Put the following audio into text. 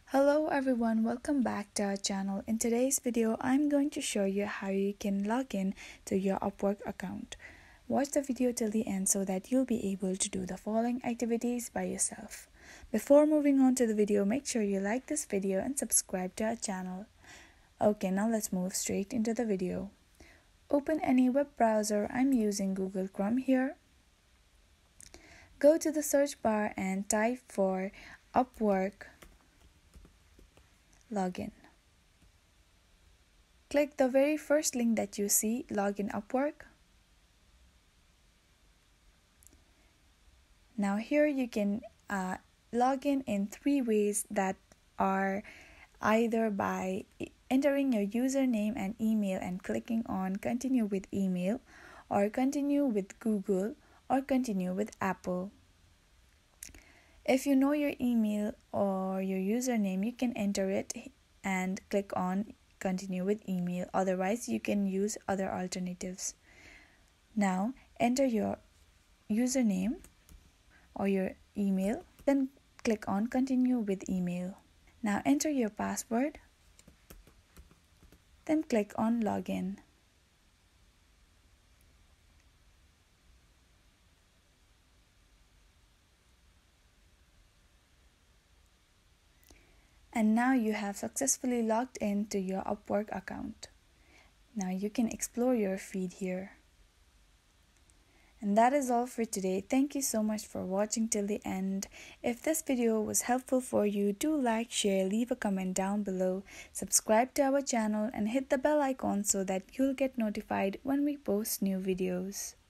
Hello everyone, welcome back to our channel. In today's video, I'm going to show you how you can log in to your Upwork account. Watch the video till the end so that you'll be able to do the following activities by yourself. Before moving on to the video, make sure you like this video and subscribe to our channel. Okay, now let's move straight into the video. Open any web browser. I'm using Google Chrome here. Go to the search bar and type for Upwork Login. Click the very first link that you see, Login Upwork. Now here you can log in 3 ways that are either by entering your username and email and clicking on continue with email, or continue with Google, or continue with Apple. If you know your email or your username, you can enter it and click on continue with email. Otherwise, you can use other alternatives. Now, enter your username or your email, then click on continue with email. Now, enter your password, then click on login. And now you have successfully logged into your Upwork account. Now you can explore your feed here. And that is all for today. Thank you so much for watching till the end. If this video was helpful for you, do like, share, leave a comment down below, subscribe to our channel and hit the bell icon so that you'll get notified when we post new videos.